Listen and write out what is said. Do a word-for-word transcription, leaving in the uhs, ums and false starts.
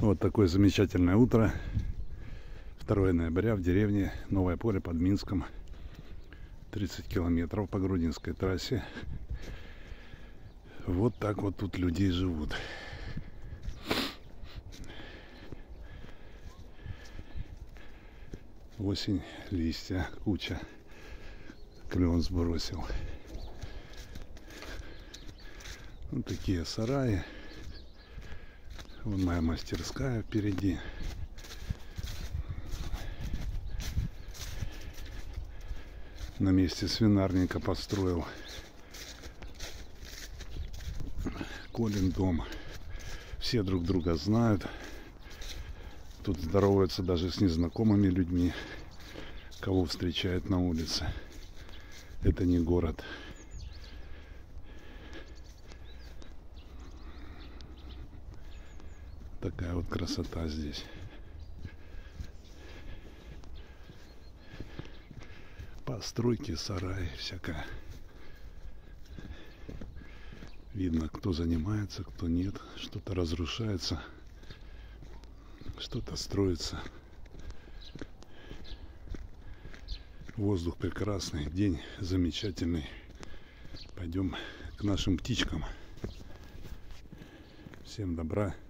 Вот такое замечательное утро. второе ноября в деревне Новое Поле под Минском. тридцать километров по Грудинской трассе. Вот так вот тут люди живут. Осень, листья, куча. Клен сбросил. Вот такие сараи. Вон моя мастерская впереди. На месте свинарника построил Колин дом. Все друг друга знают. Тут здороваются даже с незнакомыми людьми, кого встречают на улице. Это не город. Такая вот красота здесь. Постройки, сараи, всякое. Видно, кто занимается, кто нет. Что-то разрушается, что-то строится. Воздух прекрасный, день замечательный. Пойдем к нашим птичкам. Всем добра.